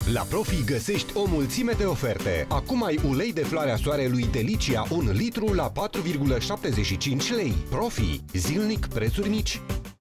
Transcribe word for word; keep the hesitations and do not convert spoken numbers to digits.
La Profi găsești o mulțime de oferte. Acum ai ulei de floarea soarelui Delicia un litru la patru virgulă șaptezeci și cinci lei. Profi. Zilnic prețuri mici.